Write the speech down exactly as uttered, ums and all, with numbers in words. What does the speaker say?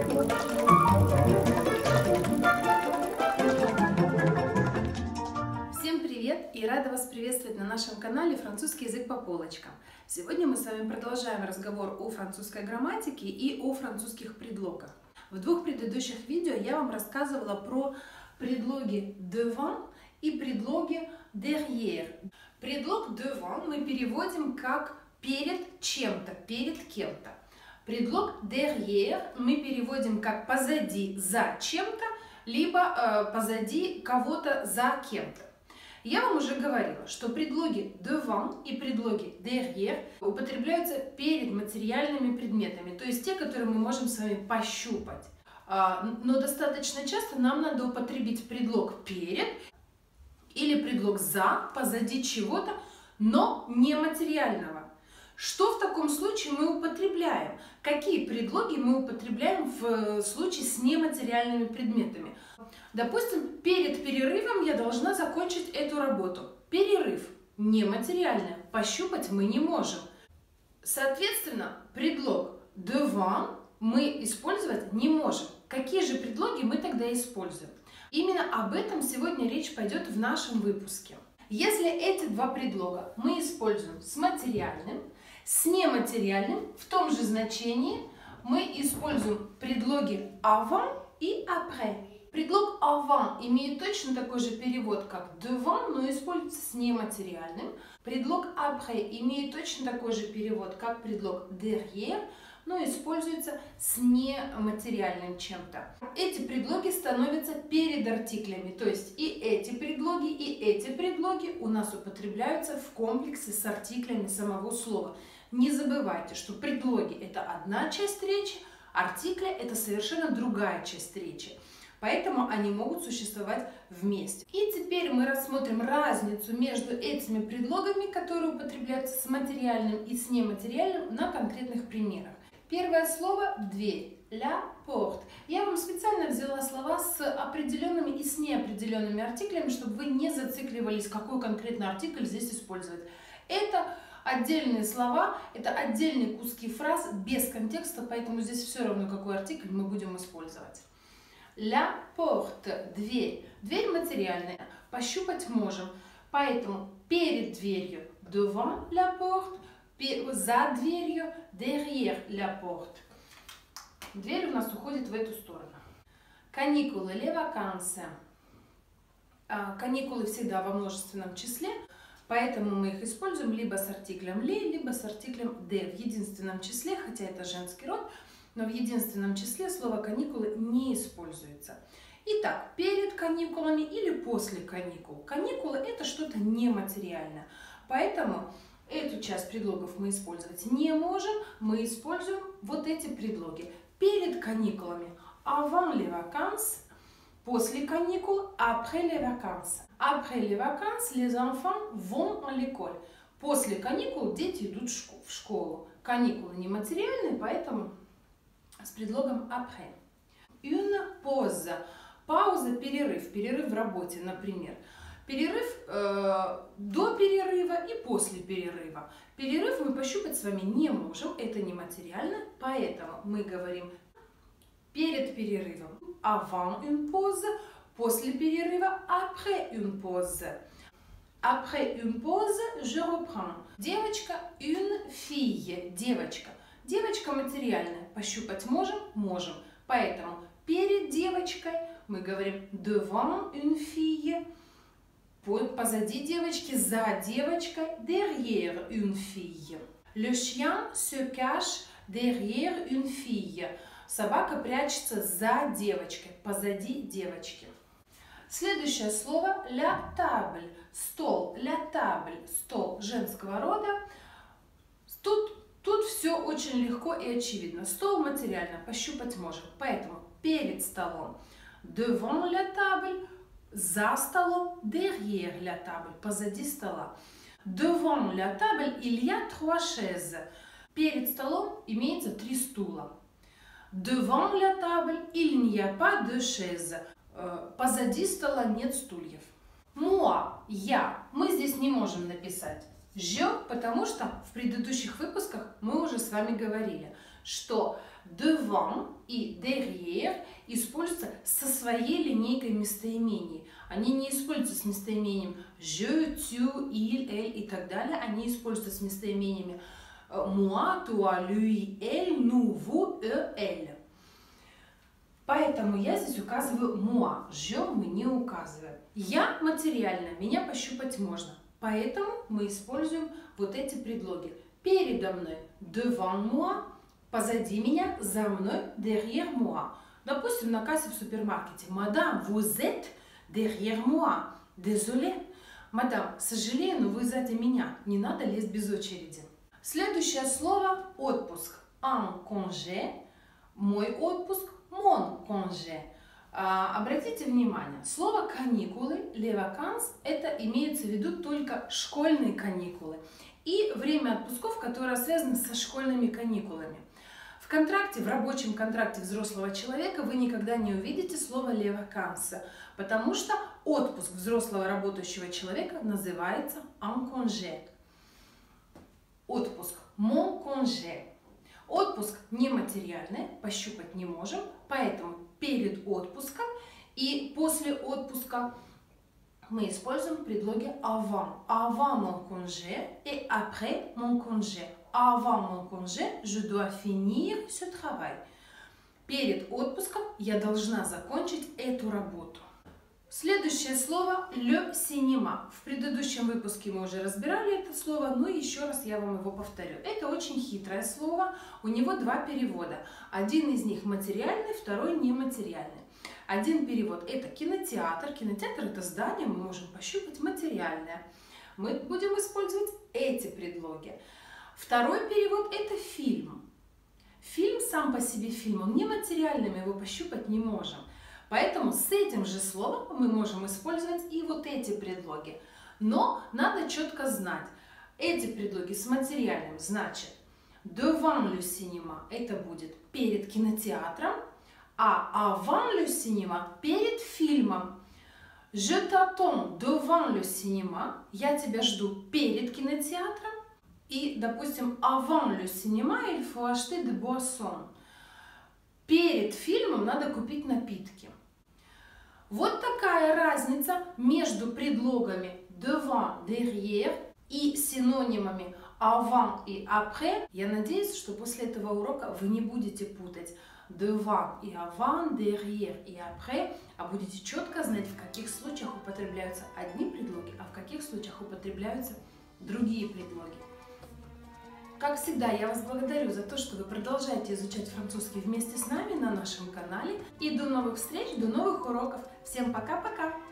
Всем привет и рада вас приветствовать на нашем канале «Французский язык по полочкам». Сегодня мы с вами продолжаем разговор о французской грамматике и о французских предлогах. В двух предыдущих видео я вам рассказывала про предлоги devant и предлоги derrière. Предлог devant мы переводим как перед чем-то, перед кем-то. Предлог derrière мы переводим как позади, за чем-то, либо э, позади кого-то за кем-то. Я вам уже говорила, что предлоги devant и предлоги derrière употребляются перед материальными предметами, то есть те, которые мы можем с вами пощупать. Но достаточно часто нам надо употребить предлог перед или предлог за, позади чего-то, но нематериального. Что в таком случае мы употребляем? Какие предлоги мы употребляем в случае с нематериальными предметами? Допустим, перед перерывом я должна закончить эту работу. Перерыв нематериальный, пощупать мы не можем. Соответственно, предлог devant мы использовать не можем. Какие же предлоги мы тогда используем? Именно об этом сегодня речь пойдет в нашем выпуске. Если эти два предлога мы используем с материальным, с нематериальным, в том же значении мы используем предлоги avant и après. Предлог avant имеет точно такой же перевод, как devant, но используется с нематериальным. Предлог après имеет точно такой же перевод, как предлог derrière, но используется с нематериальным чем-то. Эти предлоги становятся перед артиклями, то есть и эти предлоги, и эти предлоги у нас употребляются в комплексе с артиклями самого слова. Не забывайте, что предлоги – это одна часть речи, артикли – это совершенно другая часть речи. Поэтому они могут существовать вместе. И теперь мы рассмотрим разницу между этими предлогами, которые употребляются с материальным и с нематериальным, на конкретных примерах. Первое слово – дверь. La porte. Я вам специально взяла слова с определенными и с неопределенными артиклями, чтобы вы не зацикливались, какой конкретно артикль здесь использовать. Это отдельные слова, это отдельные куски фраз без контекста, поэтому здесь все равно, какой артикль мы будем использовать. La porte – дверь. Дверь материальная, пощупать можем, поэтому перед дверью devant la porte, за дверью derrière la porte. Дверь у нас уходит в эту сторону. Каникулы, les vacances. Каникулы всегда во множественном числе, поэтому мы их используем либо с артиклем les, либо с артиклем de в единственном числе, хотя это женский род, но в единственном числе слово каникулы не используется. Итак, перед каникулами или после каникул. Каникулы – это что-то нематериальное, поэтому эту часть предлогов мы использовать не можем, мы используем вот эти предлоги. Перед каникулами avant les vacances, после каникул après les vacances. Après les vacances, les enfants vont à l'école. После каникул дети идут в школу. Каникулы нематериальные, поэтому с предлогом après. Une pause. Пауза, перерыв. Перерыв в работе, например. Перерыв э, до перерыва и после перерыва. Перерыв мы пощупать с вами не можем, это нематериально, поэтому мы говорим перед перерывом avant une pause, после перерыва après une pause. Après une pause, je reprends. Девочка, une fille, девочка. Девочка материальная, пощупать можем? Можем. Поэтому перед девочкой мы говорим devant une fille, позади девочки, за девочкой, derrière une fille. Le chien se cache derrière une fille. Собака прячется за девочкой, позади девочки. Следующее слово la table. Стол. La table. Стол женского рода. Тут, тут все очень легко и очевидно. Стол материально, пощупать можем. Поэтому перед столом devant la table, за столом, derrière la table, позади стола. Devant la table, il y a trois chaises. Перед столом имеется три стула. Devant la table, il n'y a pas de chaises. Позади стола нет стульев. Moi, я. Мы здесь не можем написать je, потому что в предыдущих выпусках мы уже с вами говорили, что Devant и derrière используются со своей линейкой местоимений. Они не используются с местоимением je, tu, il, elle и так далее. Они используются с местоимениями moi, toi, lui, elle, nous, vous, eux, elle. Поэтому я здесь указываю moi, je мы не указываем. Я материально, меня пощупать можно. Поэтому мы используем вот эти предлоги. Передо мной devant moi, позади меня, за мной derrière moi. Допустим, на кассе в супермаркете. Madame, vous êtes derrière moi. Désolé. Мадам, сожалею, но вы сзади меня. Не надо лезть без очереди. Следующее слово отпуск. Un congé. Мой отпуск. Mon congé. А, обратите внимание, слово каникулы, les vacances, это имеется в виду только школьные каникулы и время отпусков, которое связано со школьными каникулами. В контракте, в рабочем контракте взрослого человека вы никогда не увидите слово les vacances, потому что отпуск взрослого работающего человека называется un congé. Отпуск mon congé. Отпуск нематериальный, пощупать не можем, поэтому перед отпуском и после отпуска мы используем предлоги avant. Avant mon congé et après mon congé. Avant mon congé, je dois finir ce travail. Перед отпуском я должна закончить эту работу. Следующее слово le cinéma. В предыдущем выпуске мы уже разбирали это слово, но еще раз я вам его повторю. Это очень хитрое слово, у него два перевода. Один из них материальный, второй нематериальный. Один перевод это кинотеатр. Кинотеатр это здание, мы можем пощупать материальное. Мы будем использовать эти предлоги. Второй перевод это фильм. Фильм сам по себе фильм, он нематериальный, мы его пощупать не можем. Поэтому с этим же словом мы можем использовать и вот эти предлоги. Но надо четко знать, эти предлоги с материальным значит devant le cinéma это будет перед кинотеатром, а avant le cinéma перед фильмом. Je t'attends devant le cinéma, я тебя жду перед кинотеатром. И, допустим, avant le cinéma il faut acheter des boissons. Перед фильмом надо купить напитки. Вот такая разница между предлогами devant, derrière и синонимами avant и après. Я надеюсь, что после этого урока вы не будете путать devant и avant, derrière и après, а будете четко знать, в каких случаях употребляются одни предлоги, а в каких случаях употребляются другие предлоги. Как всегда, я вас благодарю за то, что вы продолжаете изучать французский вместе с нами на нашем канале. И до новых встреч, до новых уроков. Всем пока-пока!